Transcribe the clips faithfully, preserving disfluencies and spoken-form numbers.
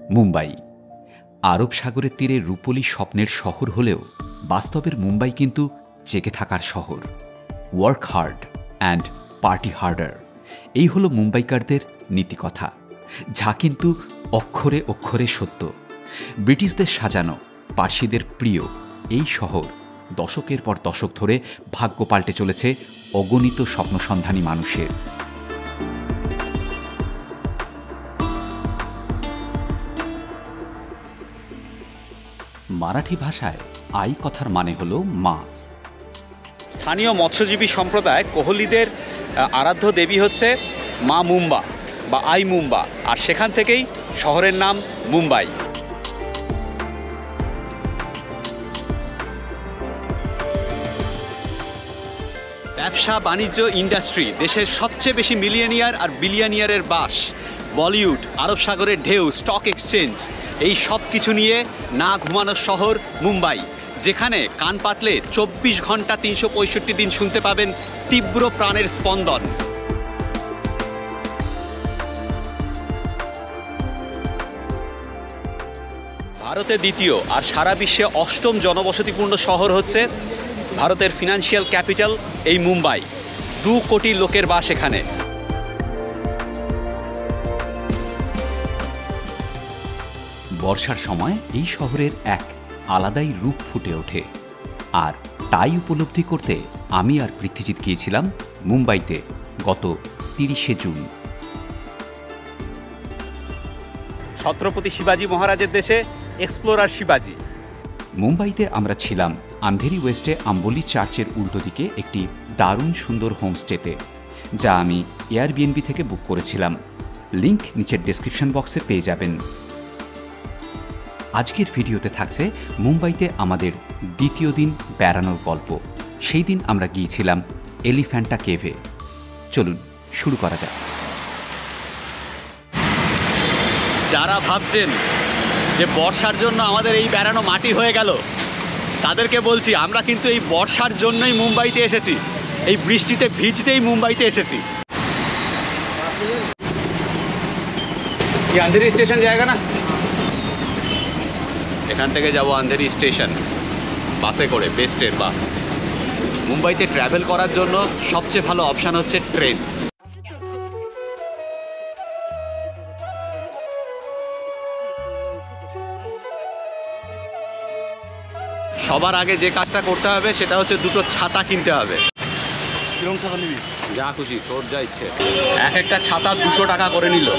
মুম্বাই আরব সাগরের তীরে রূপলি স্বপ্নের শহর হলেও বাস্তবের মুম্বাই কিন্তু জেগে থাকার শহর। Work hard and party harder, এই হলো মুম্বাইকারদের নীতিকথা, যা কিন্তু অক্ষরে অক্ষরে সত্য। ব্রিটিশদের সাজানো, পার্সিদের প্রিয় এই শহর দশকের পর দশক ধরে ভাগ্য পাল্টে চলেছে অগণিত স্বপ্নসন্ধানী মানুষের। মারাঠি ভাষায় আই কথার মানে হল মা। স্থানীয় মৎস্যজীবী সম্প্রদায় কোহলিদের আরাধ্য দেবী হচ্ছে মা মুম্বা বা আই মুম্বা, আর সেখান থেকেই শহরের নাম মুম্বাই। ব্যবসা বাণিজ্য ইন্ডাস্ট্রি, দেশের সবচেয়ে বেশি মিলিয়নিয়ার আর বিলিয়নিয়ারের বাস, বলিউড, আরব সাগরের ঢেউ, স্টক এক্সচেঞ্জ, এই সব কিছু নিয়ে না ঘুমানোর শহর মুম্বাই, যেখানে কান পাতলে চব্বিশ ঘন্টা তিনশো পঁয়ষট্টি দিন শুনতে পাবেন তীব্র প্রাণের স্পন্দন। ভারতে দ্বিতীয় আর সারা বিশ্বে অষ্টম জনবসতিপূর্ণ শহর হচ্ছে ভারতের ফিনান্সিয়াল ক্যাপিটাল এই মুম্বাই। দু কোটি লোকের বাস এখানে। বর্ষার সময় এই শহরের এক আলাদাই রূপ ফুটে ওঠে, আর তাই উপলব্ধি করতে আমি আর পৃথ্বীজিৎ গিয়েছিলাম মুম্বাইতে গত তিরিশে জুন। ছত্রপতি শিবাজি মহারাজের দেশে এক্সপ্লোরার শিবাজি। মুম্বাইতে আমরা ছিলাম আন্ধেরি ওয়েস্টে আম্বলি চার্চের উল্টো দিকে একটি দারুণ সুন্দর হোমস্টেতে, যা আমি এয়ারবিএনবি থেকে বুক করেছিলাম। লিংক নিচের ডেসক্রিপশন বক্সে পেয়ে যাবেন। আজকের ভিডিওতে থাকছে মুম্বাইতে আমাদের দ্বিতীয় দিন বেড়ানোর গল্প। সেই দিন আমরা গিয়েছিলাম এলিফ্যান্টা কেভে। চলুন শুরু করা যাক। যারা ভাবছেন যে বর্ষার জন্য আমাদের এই বেড়ানো মাটি হয়ে গেল, তাদেরকে বলছি আমরা কিন্তু এই বর্ষার জন্যই মুম্বাইতে এসেছি, এই বৃষ্টিতে ভিজতেই মুম্বাইতে এসেছি। কি আন্ধেরি স্টেশন জায়গা না? এখান থেকে যাব আন্ধেরি স্টেশন বাসে করে, বেস্টের বাস। মুম্বাইতে ট্রাভেল করার জন্য সবচেয়ে ভালো অপশান হচ্ছে ট্রেন। সবার আগে যে কাজটা করতে হবে সেটা হচ্ছে দুটো ছাতা কিনতে হবে। যা খুশি তোর যা ইচ্ছে। এক একটা ছাতা দুশো টাকা করে নিল।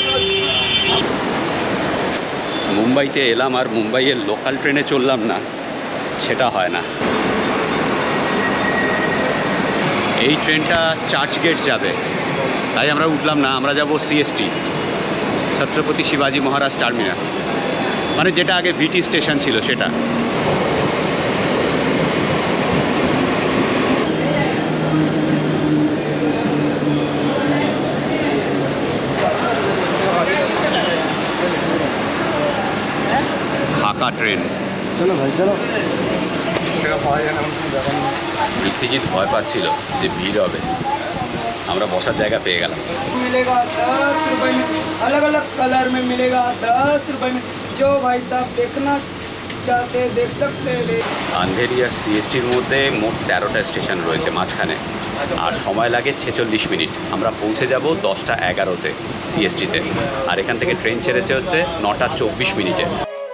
মুম্বাইতে এলাম আর মুম্বাইয়ের লোকাল ট্রেনে চললাম না, সেটা হয় না। এই ট্রেনটা চার্চ গেট যাবে, তাই আমরা উঠলাম না। আমরা যাব সিএসটি, ছত্রপতি শিবাজি মহারাজ টার্মিনাস, মানে যেটা আগে ভিটি স্টেশন ছিল সেটা। ফাঁকা ট্রেন। চলো ভাই চলো। পৃথ্বীজিৎ ভয় পাচ্ছিল যে ভিড় হবে, আমরা বসার জায়গা পেয়ে গেলাম। আন্ধেরি আর সিএসটির মধ্যে মোট তেরোটা স্টেশন রয়েছে মাঝখানে, আর সময় লাগে ছেচল্লিশ মিনিট। আমরা পৌঁছে যাব দশটা এগারোতে সিএসটিতে, আর এখান থেকে ট্রেন ছেড়েছে হচ্ছে নটা চব্বিশ মিনিটে।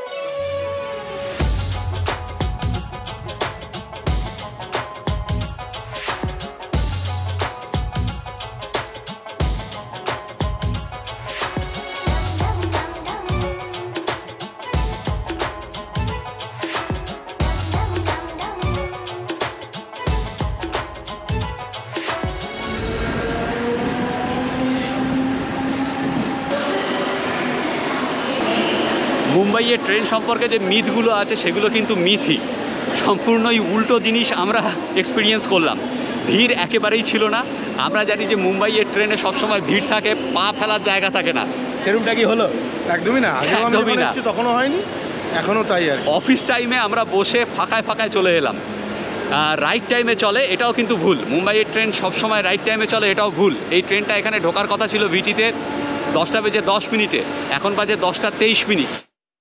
মুম্বাইয়ের ট্রেন সম্পর্কে যে মিথগুলো আছে সেগুলো কিন্তু মিথই, সম্পূর্ণই উল্টো জিনিস আমরা এক্সপিরিয়েন্স করলাম। ভিড় একেবারেই ছিল না। আমরা জানি যে মুম্বাইয়ের ট্রেনে সবসময় ভিড় থাকে, পা ফেলার জায়গা থাকে না। সেরকমটা কি হলো? একদমই না, একদমই না, তখনও হয়নি, এখনও তাই। আর অফিস টাইমে আমরা বসে ফাঁকায় ফাঁকায় চলে এলাম। রাইট টাইমে চলে এটাও কিন্তু ভুল। মুম্বাইয়ের ট্রেন সবসময় রাইট টাইমে চলে এটাও ভুল। এই ট্রেনটা এখানে ঢোকার কথা ছিল ভিটিতে দশটা বেজে দশ মিনিটে, এখন বাজে দশটা তেইশ মিনিট।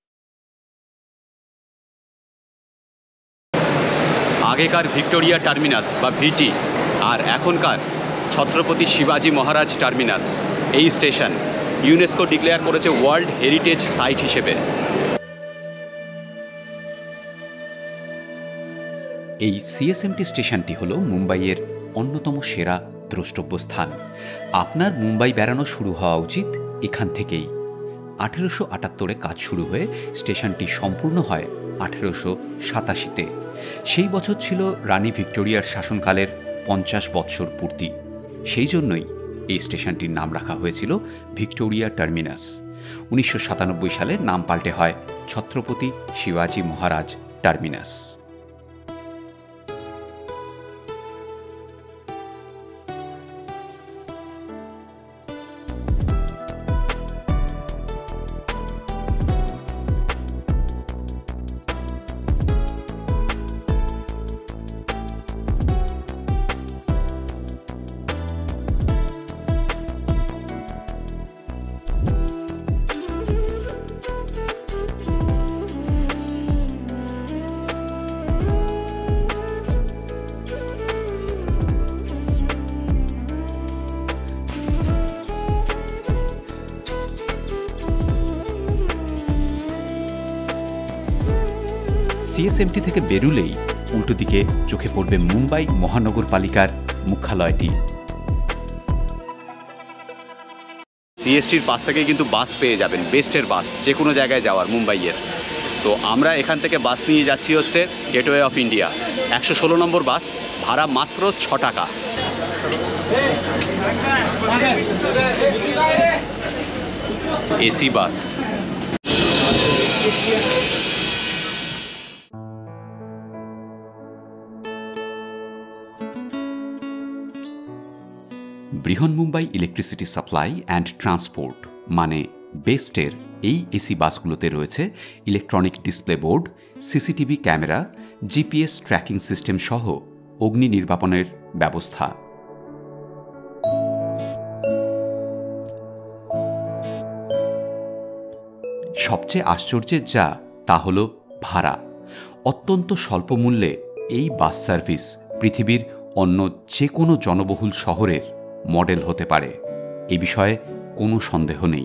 আগেকার ভিক্টোরিয়া টার্মিনাস বা ভিটি আর এখনকার ছত্রপতি শিবাজি মহারাজ টার্মিনাস, এই স্টেশন ইউনেস্কো ডিক্লেয়ার করেছে ওয়ার্ল্ড হেরিটেজ সাইট হিসেবে। এই সিএসএমটি স্টেশনটি হল মুম্বাইয়ের অন্যতম সেরা দ্রষ্টব্য স্থান। আপনার মুম্বাই বেড়ানো শুরু হওয়া উচিত এখান থেকেই। আঠেরোশো আটাত্তরে কাজ শুরু হয়ে স্টেশনটি সম্পূর্ণ হয় আঠেরোশো সাতাশিতে। সেই বছর ছিল রানী ভিক্টোরিয়ার শাসনকালের পঞ্চাশ বৎসর পূর্তি। সেই জন্যই এই স্টেশনটির নাম রাখা হয়েছিল ভিক্টোরিয়া টার্মিনাস। উনিশশো সাতানব্বই সালে নাম পাল্টে হয় ছত্রপতি শিবাজি মহারাজ টার্মিনাস। সিএসএমটি থেকে বেরুলেই উল্টো দিকে চোখে পড়বে মুম্বাই মহানগরপালিকার মুখ্যালয়টি। সিএসটির পাশ থেকে কিন্তু বাস পেয়ে যাবেন, বেস্টের বাস যে কোনো জায়গায় যাওয়ার মুম্বাইয়ের। তো আমরা এখান থেকে বাস নিয়ে যাচ্ছি হচ্ছে গেটওয়ে অফ ইন্ডিয়া, একশো ষোলো নম্বর বাস, ভাড়া মাত্র ছ টাকা। AC bus. Brihanmumbai electricity supply and transport মানে বেস্টের এই এসি বাসগুলোতে রয়েছে electronic display board, CCTV camera, GPS tracking system সহ অগ্নি নির্বাপনের ব্যবস্থা। সবচেয়ে আশ্চর্যের যা তা হল ভাড়া। অত্যন্ত স্বল্প মূল্যে এই বাস সার্ভিস পৃথিবীর অন্য যে কোনো জনবহুল শহরের মডেল হতে পারে, এ বিষয়ে কোনো সন্দেহ নেই।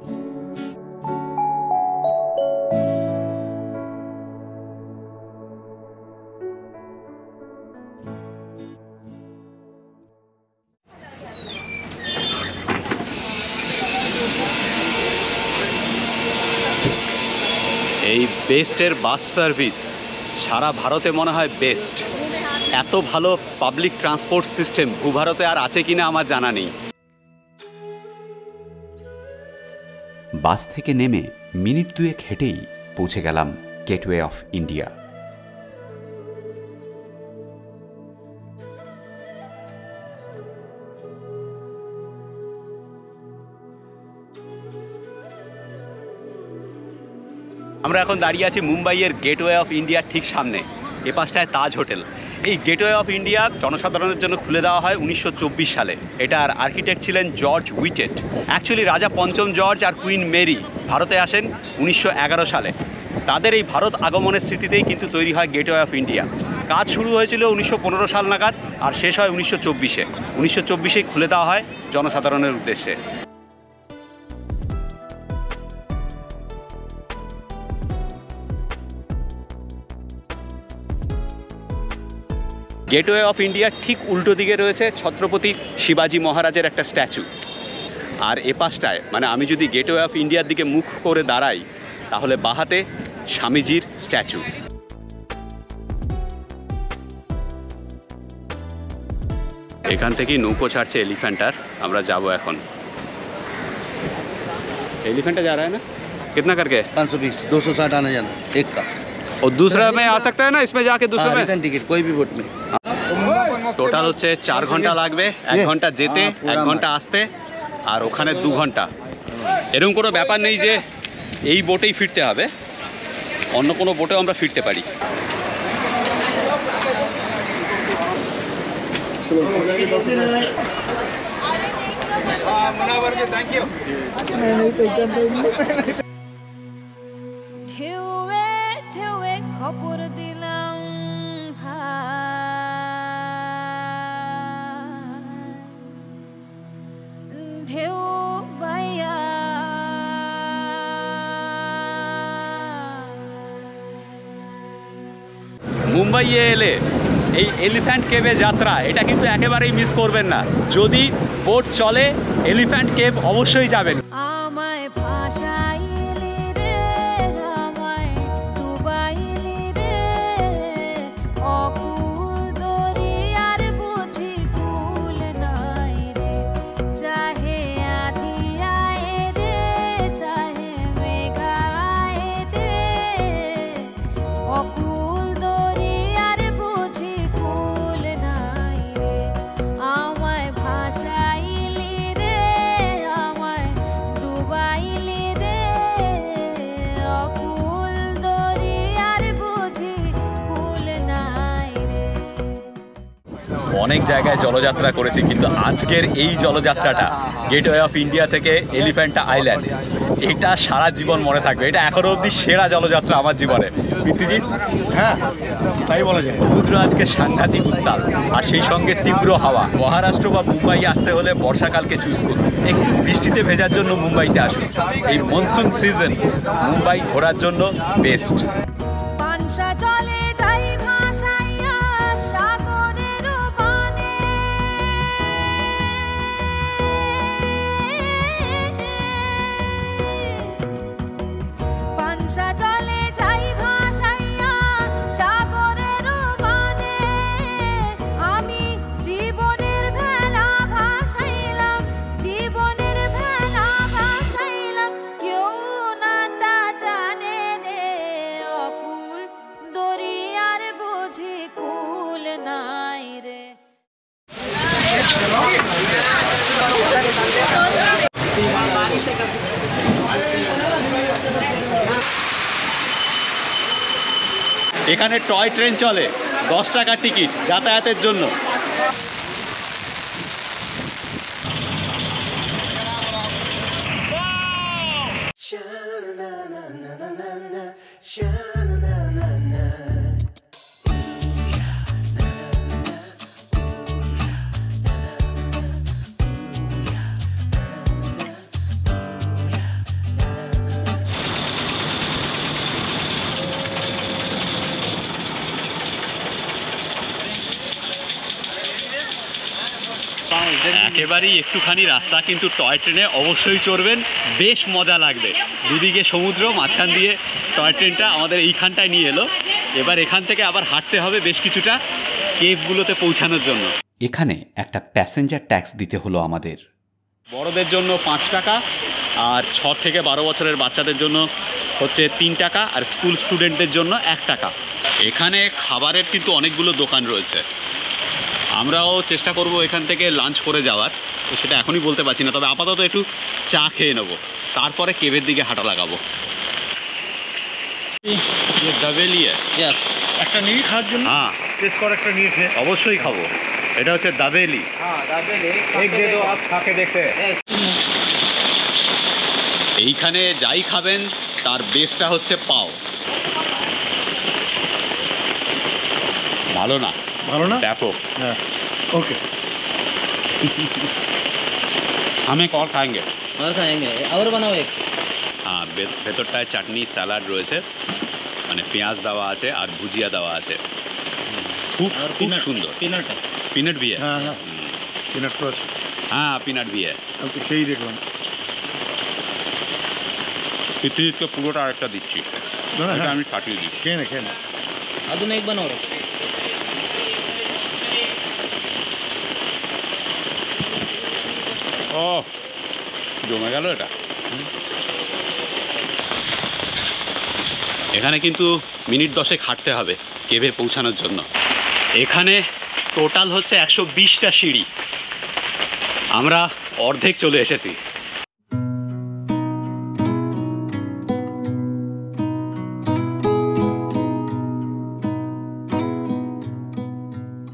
এই বেস্টের বাস সার্ভিস সারা ভারতে মনে হয় বেস্ট। এত ভালো পাবলিক ট্রান্সপোর্ট সিস্টেম ভূভারতে আর আছে কিনা আমার জানা নেই। বাস থেকে নেমে মিনিট দুয়েক হেঁটেই পৌঁছে গেলাম গেটওয়ে অফ ইন্ডিয়া। আমরা এখন দাঁড়িয়ে আছি মুম্বাইয়ের গেটওয়ে অফ ইন্ডিয়ার ঠিক সামনে। এ পাশটায় তাজ হোটেল। এই গেটওয়ে অফ ইন্ডিয়া জনসাধারণের জন্য খুলে দেওয়া হয় উনিশশো চব্বিশ সালে। এটার আর্কিটেক্ট ছিলেন জর্জ উইটেট। অ্যাকচুয়ালি রাজা পঞ্চম জর্জ আর কুইন মেরি ভারতে আসেন উনিশশো এগারো সালে। তাদের এই ভারত আগমনের স্মৃতিতেই কিন্তু তৈরি হয় গেটওয়ে অফ ইন্ডিয়া। কাজ শুরু হয়েছিল উনিশশো পনেরো সাল নাগাদ আর শেষ হয় উনিশশো চব্বিশে। উনিশশো চব্বিশেই খুলে দেওয়া হয় জনসাধারণের উদ্দেশ্যে। গেটওয়ে অফ ইন্ডিয়ার ঠিক উল্টো দিকে রয়েছে ছত্রপতি শিবাজি মহারাজের একটা স্ট্যাচু। আর এ পাশটায় মানে আমি যদি গেটওয়ে অফ ইন্ডিয়ার দিকে মুখ করে দাঁড়াই তাহলে বাহাতে স্বামীজির স্ট্যাচু। এখান থেকেই নৌকো ছাড়ছে এলিফ্যান্টার। আমরা যাব এখন। एलिफेंट जा रहा है ना, कितना करके? पाँच सौ बीस, दो सौ साठ आना जाना एक का। और दूसरा में आ सकता है ना इसमें जाके दूसरे में? रिटर्न टिकट कोई भी बोट में। টোটাল হচ্ছে চার ঘন্টা লাগবে, এক ঘন্টা যেতে, এক ঘন্টা আসতে, আর ওখানে দু ঘন্টা। এরকম কোনো ব্যাপার নেই যে এই বোটেই ফিরতে হবে, অন্য কোনো বোটেও আমরা ফিরতে পারি। ঢেউয়ে ঢেউয়ে খবর দিলাম ভাই ঢেউ বাইয়া মুম্বাইয়ে এলে এই এলিফ্যান্ট কেভে যাত্রা এটা কিন্তু একেবারেই মিস করবেন না। যদি বোট চলে এলিফ্যান্ট কেভ অবশ্যই যাবেন। আমায় ভাষাইলি রে আমায় ডুবাইলি রে অকুল দরিয়ার বুঝি কুল নাই রে চাহে আধিয়ায় রে চাহে মেঘায় রে অকুল দরিয়ার বুঝি কুল নাই রে আমায় ভাষাইলি রে আমায় ডুবাইলি রে অকুল দরিয়ার বুঝি কুল নাই রে। অনেক জায়গায় জলযাত্রা করেছি, কিন্তু আজকের এই জলযাত্রাটা গেটওয়ে অফ ইন্ডিয়া থেকে এলিফ্যান্টা আইল্যান্ড, এটা সারা জীবন মনে থাকবে। এটা এখনো অবধি সেরা জলযাত্রা আমার জীবনে। মিত্তিজি, হ্যাঁ তাই বলা যায়। সমুদ্র আজকে সাংঘাতিক উত্তাল, আর সেই সঙ্গে তীব্র হাওয়া। মহারাষ্ট্র বা মুম্বাই আসতে হলে বর্ষাকালকে চুজ করুন। একটু বৃষ্টিতে ভেজার জন্য মুম্বাইতে আসুন। এই মনসুন সিজন মুম্বাই ঘোরার জন্য বেস্ট। পানসা চলে যাই ভাসাইয়া সাগরের বানে পানসা চলে যাই ভাসাইয়া সাগরের বানে আমি জীবনের ভেলা ভাসাইলাম জীবনের ভেলা ভাসাইলাম কেউ না তা জানে রে অকুল দরিয়ার বুঝি কুল নাই রে। এখানে টয় ট্রেন চলে, দশ টাকার টিকিট যাতায়াতের জন্য। একেবারেই একটুখানি রাস্তা, কিন্তু টয় ট্রেনে অবশ্যই চড়বেন, বেশ মজা লাগবে। দুদিকে সমুদ্র, মাঝখান দিয়ে টয় ট্রেনটা আমাদের এইখানটায় নিয়ে এলো। এবার এখান থেকে আবার হাঁটতে হবে বেশ কিছুটা কেভগুলোতে পৌঁছানোর জন্য। এখানে একটা প্যাসেঞ্জার ট্যাক্স দিতে হলো আমাদের। বড়দের জন্য পাঁচ টাকা, আর ছ থেকে বারো বছরের বাচ্চাদের জন্য হচ্ছে তিন টাকা, আর স্কুল স্টুডেন্টদের জন্য এক টাকা। এখানে খাবারের কিন্তু অনেকগুলো দোকান রয়েছে। আমরাও চেষ্টা করব এখান থেকে লাঞ্চ করে যাওয়ার, তো সেটা এখনই বলতে পারছি না। তবে আপাতত একটু চা খেয়ে নেব, তারপরে কেভের দিকে হাঁটা লাগাবো। দাবেলিয়ে একটা নিয়ে খাওয়ার জন্য, হ্যাঁ টেস্ট কর একটা নিয়ে খেয়ে। অবশ্যই খাবো। এটা হচ্ছে দাবেলি। এইখানে যাই খাবেন তার বেসটা হচ্ছে পাও। ভালো না? ভালো না? ব্যাপক। হ্যাঁ ओके हमें और खाएंगे और खाएंगे और बनाओ एक। हाँ, ভেতরটায় চাটনি স্যালাড রয়েছে, মানে পেঁয়াজ দেওয়া আছে আর ভুজিয়া দেওয়া আছে। খুব খুব সুন্দর। পিনাট পিনাট भी है। हाँ हाँ পিনাট তো আছে। हाँ পিনাট भी है। আমি তো খেয়েই দেখলাম। পৃথিবীতে পুরোটা আরেকটা দিচ্ছি, এটা আমি কাটিয়ে দিচ্ছি। খেয়ে না খেয়ে না अजून एक बनव रे। ও জমে গেল এটা। এখানে কিন্তু মিনিট দশেক হাঁটতে হবে কেভে পৌঁছানোর জন্য। এখানে টোটাল হচ্ছে একশো বিশটা সিঁড়ি, আমরা অর্ধেক চলে এসেছি।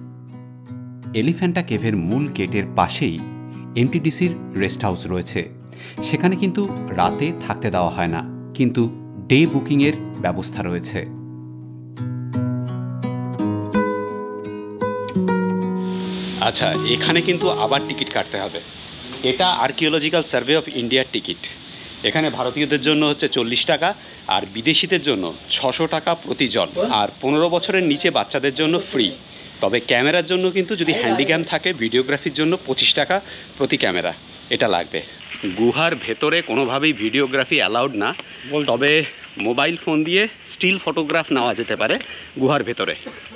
এলিফ্যান্টা কেভের মূল গেটের পাশেই এমটিডিসির রেস্ট হাউস রয়েছে। সেখানে কিন্তু রাতে থাকতে দেওয়া হয় না, কিন্তু ডে বুকিংয়ের ব্যবস্থা রয়েছে। আচ্ছা, এখানে কিন্তু আবার টিকিট কাটতে হবে। এটা আর্কিওলজিক্যাল সার্ভে অফ ইন্ডিয়ার টিকিট। এখানে ভারতীয়দের জন্য হচ্ছে চল্লিশ টাকা, আর বিদেশিদের জন্য ছশো টাকা প্রতিজন, আর পনেরো বছরের নিচে বাচ্চাদের জন্য ফ্রি। তবে ক্যামেরার জন্য কিন্তু যদি হ্যান্ডিক্যাম থাকে ভিডিওগ্রাফির জন্য পঁচিশ টাকা প্রতি ক্যামেরা এটা লাগবে। গুহার ভেতরে কোনোভাবেই ভিডিওগ্রাফি অ্যালাউড না, তবে মোবাইল ফোন দিয়ে স্টিল ফটোগ্রাফ নেওয়া যেতে পারে গুহার ভেতরে।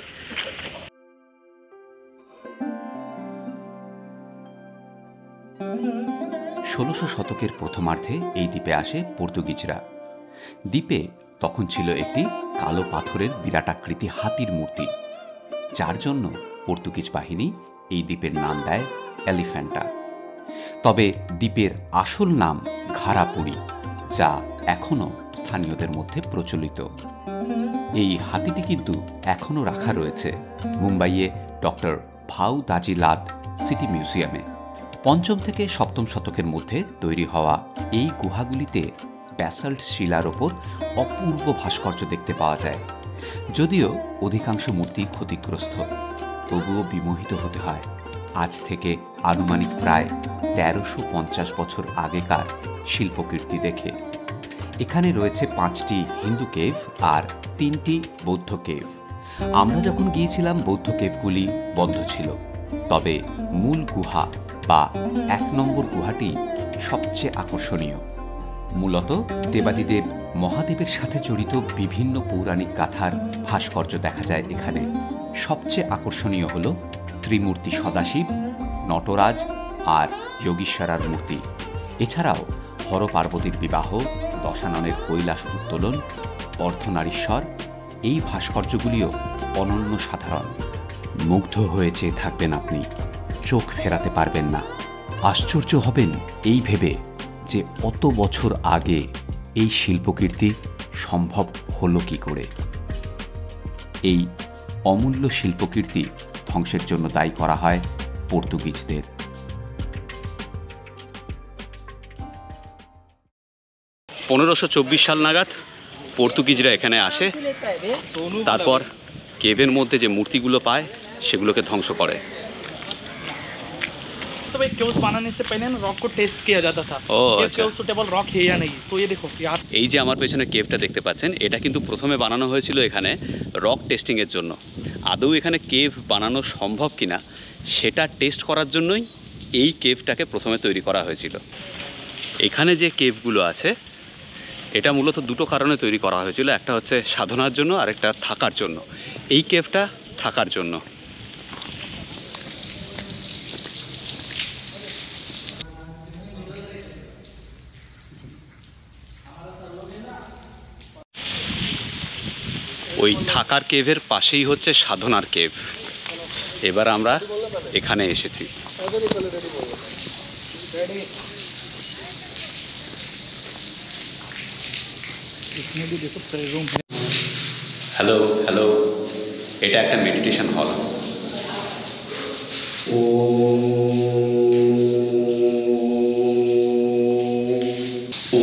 ষোলোশো শতকের প্রথমার্ধে এই দ্বীপে আসে পর্তুগিজরা। দ্বীপে তখন ছিল একটি কালো পাথরের বিরাটাকৃতি হাতির মূর্তি, যার জন্য পর্তুগিজ বাহিনী এই দ্বীপের নাম দেয় এলিফ্যান্টা। তবে দ্বীপের আসল নাম ঘারাপুরি, যা এখনও স্থানীয়দের মধ্যে প্রচলিত। এই হাতিটি কিন্তু এখনও রাখা রয়েছে মুম্বাইয়ে ডক্টর ভাউ দাজিলাদ সিটি মিউজিয়ামে। পঞ্চম থেকে সপ্তম শতকের মধ্যে তৈরি হওয়া এই গুহাগুলিতে ব্যাসাল্ট শিলার ওপর অপূর্ব ভাস্কর্য দেখতে পাওয়া যায়। যদিও অধিকাংশ মূর্তি ক্ষতিগ্রস্ত, তবুও বিমোহিত হতে হয় আজ থেকে আনুমানিক প্রায় তেরোশো পঞ্চাশ বছর আগেকার শিল্পকীর্তি দেখে। এখানে রয়েছে পাঁচটি হিন্দু কেভ আর তিনটি বৌদ্ধ কেভ। আমরা যখন গিয়েছিলাম বৌদ্ধ কেভগুলি বন্ধ ছিল, তবে মূল গুহা বা এক নম্বর গুহাটি সবচেয়ে আকর্ষণীয়। মূলত দেবাদিদেব মহাদেবের সাথে জড়িত বিভিন্ন পৌরাণিক গাথার ভাস্কর্য দেখা যায় এখানে। সবচেয়ে আকর্ষণীয় হল ত্রিমূর্তি সদাশিব, নটরাজ আর যোগীশ্বরার মূর্তি। এছাড়াও হর পার্বতীর বিবাহ, দশাননের কৈলাস উত্তোলন, অর্ধনারীশ্বর, এই ভাস্কর্যগুলিও অনন্য সাধারণ। মুগ্ধ হয়ে চেয়ে থাকবেন আপনি, চোখ ফেরাতে পারবেন না। আশ্চর্য হবেন এই ভেবে যে অত বছর আগে এই শিল্পকীর্তি সম্ভব হলো কি করে। এই অমূল্য শিল্পকীর্তি ধ্বংসের জন্য দায়ী করা হয় পর্তুগিজদের। পনেরোশো চব্বিশ সাল নাগাদ পর্তুগিজরা এখানে আসে, তারপর কেভের মধ্যে যে মূর্তিগুলো পায় সেগুলোকে ধ্বংস করে। तो भाई केव्स बनाने से पहले ना रॉक को टेस्ट किया जाता था ओ, ये अच्छा। केव्स सुटेबल रॉक है या नहीं। तो ये देखो यहाँ এই যে আমার পেছনে কেভটা দেখতে পাচ্ছেন, এটা কিন্তু প্রথমে বানানো হয়েছিল এখানে রক টেস্টিংয়ের জন্য। আদৌ এখানে কেভ বানানো সম্ভব কিনা সেটা টেস্ট করার জন্যই এই কেভটাকে প্রথমে তৈরি করা হয়েছিল। এখানে যে কেভগুলো আছে এটা মূলত দুটো কারণে তৈরি করা হয়েছিল, একটা হচ্ছে সাধনার জন্য আর একটা থাকার জন্য। এই কেভটা থাকার জন্য। ওই থাকার কেভের পাশেই হচ্ছে সাধনার কেভ। এবার আমরা এখানে এসেছি। হ্যালো হ্যালো এটা একটা মেডিটেশন হল। ও ও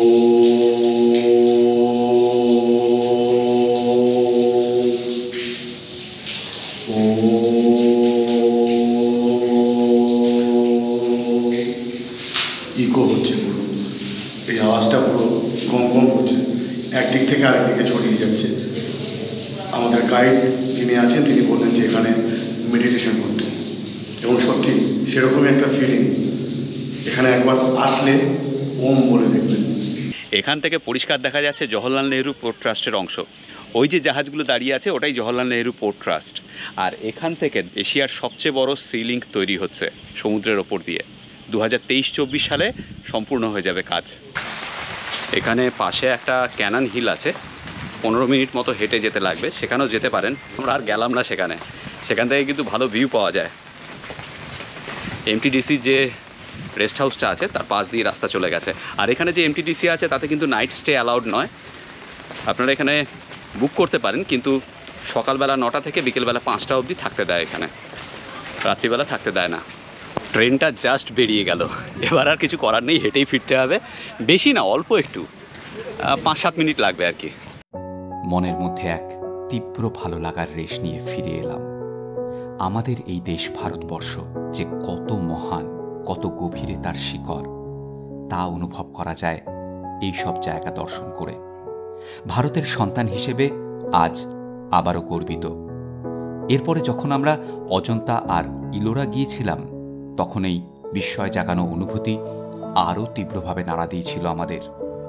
ইকো হচ্ছে পুরো, এই আওয়াজটা পুরো কম কম হচ্ছে, একদিক থেকে আরেকদিকে ছড়িয়ে যাচ্ছে। আমাদের গাইড যিনি আছেন তিনি বললেন যে এখানে মেডিটেশন করতে, এবং সত্যি সেরকমই একটা ফিলিং। এখানে একবার আসলে ওম বলে দেখবেন। এখান থেকে পরিষ্কার দেখা যাচ্ছে জওহরলাল নেহরু পোর্ট ট্রাস্টের অংশ। ওই যে জাহাজগুলো দাঁড়িয়ে আছে ওটাই জওহরলাল নেহরু পোর্ট ট্রাস্ট। আর এখান থেকে এশিয়ার সবচেয়ে বড় সি লিঙ্ক তৈরি হচ্ছে সমুদ্রের ওপর দিয়ে। দু হাজার তেইশ চব্বিশ সালে সম্পূর্ণ হয়ে যাবে কাজ। এখানে পাশে একটা ক্যানন হিল আছে, পনেরো মিনিট মতো হেঁটে যেতে লাগবে, সেখানেও যেতে পারেন। আমরা আর গেলাম না সেখানে, সেখান থেকে কিন্তু ভালো ভিউ পাওয়া যায়। এমটিডিসি যে রেস্ট হাউসটা আছে তার পাশ দিয়ে রাস্তা চলে গেছে। আর এখানে যে এমটিডিসি আছে তাতে কিন্তু নাইট স্টে অ্যালাউড নয়। আপনারা এখানে বুক করতে পারেন, কিন্তু সকালবেলা নটা থেকে বিকেলবেলা পাঁচটা অবধি থাকতে দেয়, এখানে রাত্রিবেলা থাকতে দেয় না। ট্রেনটা জাস্ট বেরিয়ে গেল, এবার আর কিছু করার নেই, হেঁটেই ফিরতে হবে। বেশি না, অল্প একটু, পাঁচ সাত মিনিট লাগবে আর কি। মনের মধ্যে এক তীব্র ভালো লাগার রেশ নিয়ে ফিরে এলাম। আমাদের এই দেশ ভারতবর্ষ যে কত মহান, কত গভীরে তার শিকড়, তা অনুভব করা যায় এই সব জায়গা দর্শন করে। ভারতের সন্তান হিসেবে আজ আবারও গর্বিত। এরপরে যখন আমরা অজন্তা আর ইলোরা গিয়েছিলাম, তখন এই বিস্ময় জাগানো অনুভূতি আরও তীব্রভাবে নাড়া দিয়েছিল আমাদের।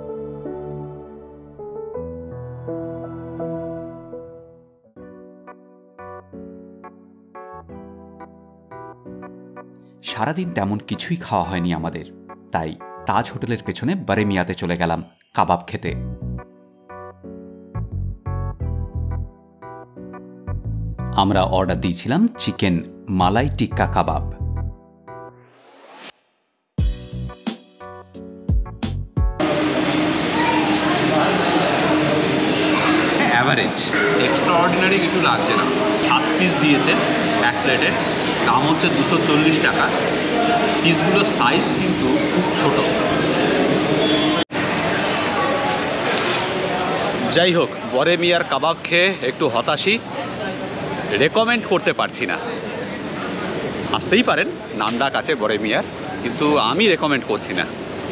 সারাদিন তেমন কিছুই খাওয়া হয়নি আমাদের, তাই তাজ হোটেলের পেছনে বারেমিয়াতে চলে গেলাম কাবাব খেতে। আমরা অর্ডার দিয়েছিলাম chicken malai tikka kebab. Average, extraordinary কিছু লাগছে না। সাত পিস দিয়েছে এক প্লেটে, দাম হচ্ছে দুশো চল্লিশ টাকা। পিসগুলোর সাইজ কিন্তু খুব ছোট। যাই হোক, বরেমিয়ার কাবাব খেয়ে একটু হতাশি, রেকমেন্ড করতে পারছি না। আসতেই পারেন, নাম ডাক আছে বরেমিয়ার, কিন্তু আমি রেকমেন্ড করছি না।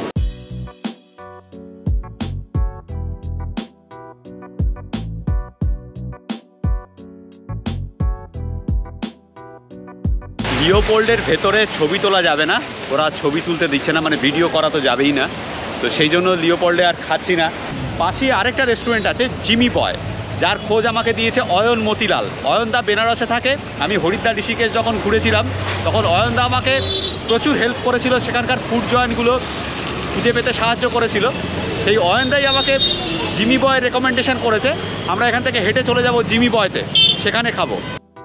লিওপোল্ডের ভেতরে ছবি তোলা যাবে না, ওরা ছবি তুলতে দিচ্ছে না, মানে ভিডিও করা তো যাবেই না, তো সেই জন্য লিওপোল্ডে আর খাচ্ছি না। পাশে আরেকটা রেস্টুরেন্ট আছে জিমি বয়, যার খোঁজ আমাকে দিয়েছে অয়ন মতিলাল। অয়নদা বেনারসে থাকে, আমি হরিদ্বার ঋষিকেশ যখন ঘুরেছিলাম তখন অয়নদা আমাকে প্রচুর হেল্প করেছিল, সেখানকার ফুড জয়েন্টগুলো খুঁজে পেতে সাহায্য করেছিল। সেই অয়নদাই আমাকে জিমি বয় রেকমেন্ডেশন করেছে। আমরা এখান থেকে হেঁটে চলে যাব জিমি বয়তে, সেখানে খাবো।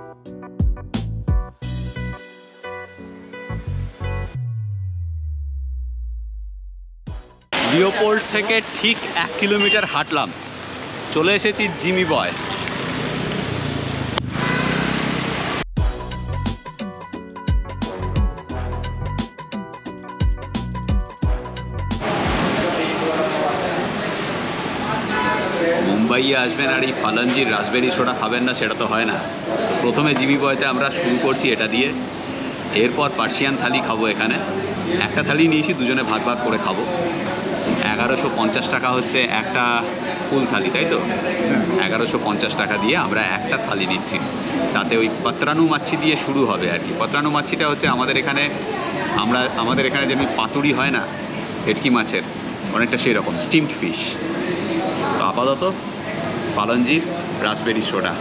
লিওপোল্ড থেকে ঠিক এক কিলোমিটার হাঁটলাম, চলে এসেছি জিমি বয়। মুম্বাইয়ে আসবেন আর এই ফালাঞ্জির রাসবেরি সোডা খাবেন না, সেটা তো হয় না। প্রথমে জিমি বয়তে আমরা শুরু করছি এটা দিয়ে, এরপর পার্সিয়ান থালি খাবো। এখানে একটা থালি নিয়েছি, দুজনে ভাগ ভাগ করে খাবো। এগারোশো পঞ্চাশ টাকা হচ্ছে একটা ফুল থালি, তাই তো? এগারোশো পঞ্চাশ টাকা দিয়ে আমরা একটা থালি নিচ্ছি। তাতে ওই পত্রানু মাছি দিয়ে শুরু হবে আর কি। পত্রানু মাছিটা হচ্ছে আমাদের এখানে, আমরা আমাদের এখানে যেমন পাতুরি হয় না ভেটকি মাছের, অনেকটা সেই রকম স্টিমড ফিশ। তো আপাতত পালঞ্জির রাসবেরি সোডা।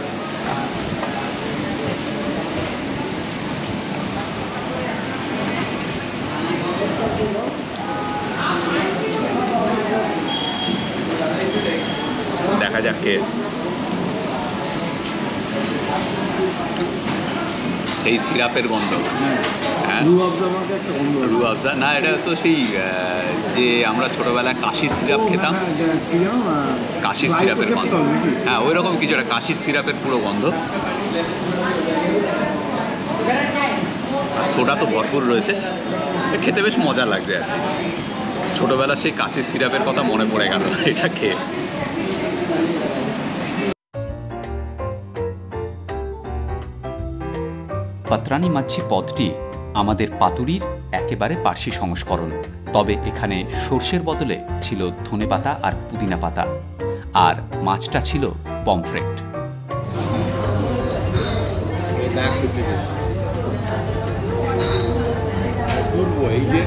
দেখা যাক কে সেই সিরাপের গন্ধ। হ্যাঁ, রু আফজা না, এটা তো সেই যে আমরা ছোটবেলায় কাশির সিরাপ খেতাম, কাশির সিরাপের গন্ধ। হ্যাঁ, ওই রকম কিছু একটা কাশির সিরাপের পুরো গন্ধ। আর সোডা তো ভরপুর রয়েছে, খেতে বেশ মজা লাগছে আর কি। ছোটবেলার সেই কাশির সিরাপের কথা মনে পড়ে গেল এটা খেয়ে। পাত্রানি মাছি পদটি আমাদের পাতুরির একেবারে পার্সি সংস্করণ, তবে এখানে সর্ষের বদলে ছিল ধনেপাতা আর পুদিনা পাতা, আর মাছটা ছিল পমফ্রেট। এই যে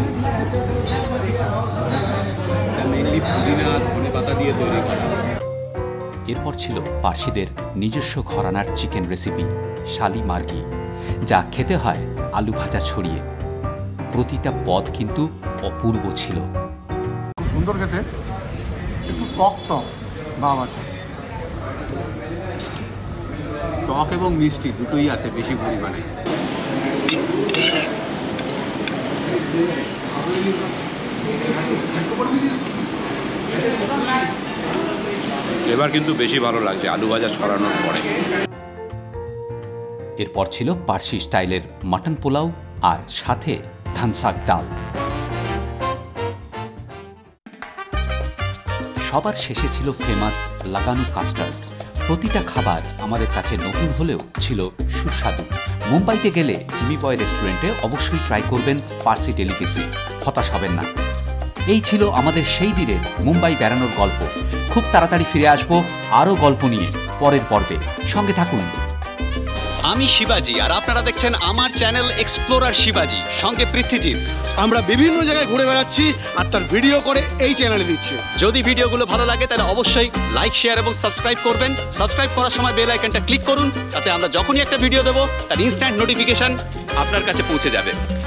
মেনলি পুদিনা ধনেপাতা দিয়ে তৈরি করা। এরপর ছিল পার্সিদের নিজস্ব ঘরানার চিকেন রেসিপি শালি মার্গি, যা খেতে হয় আলু ভাজা ছড়িয়ে। প্রতিটা পদ কিন্তু অপূর্ব ছিল। খুব সুন্দর খেতে, একটু টক টক ভাব আছে। টক এবং মিষ্টি দুটোই আছে বেশি পরিমাণে। এবার কিন্তু বেশি ভালো লাগছে আলু ভাজা ছড়ানোর পরে। এরপর ছিল পার্সি স্টাইলের মাটন পোলাও আর সাথে পাঠান শাক ডাল। সবার শেষে ছিল ফেমাস লাগানো কাস্টার্ড। প্রতিটা খাবার আমাদের কাছে নতুন হলেও ছিল সুস্বাদু। মুম্বাইতে গেলে জিমি বয় রেস্টুরেন্টে অবশ্যই ট্রাই করবেন পার্সি ডেলিকেসি, হতাশ হবেন না। এই ছিল আমাদের সেই দিনের মুম্বাই বেড়ানোর গল্প। খুব তাড়াতাড়ি ফিরে আসবো আরও গল্প নিয়ে পরের পর্বে, সঙ্গে থাকুন। আমি শিবাজি আর আপনারা দেখছেন আমার চ্যানেল এক্সপ্লোরার শিবাজি, সঙ্গে পৃথ্বীজিৎ। আমরা বিভিন্ন জায়গায় ঘুরে বেড়াচ্ছি আর তার ভিডিও করে এই চ্যানেলে দিচ্ছি। যদি ভিডিওগুলো ভালো লাগে তাহলে অবশ্যই লাইক, শেয়ার এবং সাবস্ক্রাইব করবেন। সাবস্ক্রাইব করার সময় বেল আইকনটা ক্লিক করুন, তাতে আমরা যখনই একটা ভিডিও দেবো তার ইনস্ট্যান্ট নোটিফিকেশন আপনার কাছে পৌঁছে যাবে।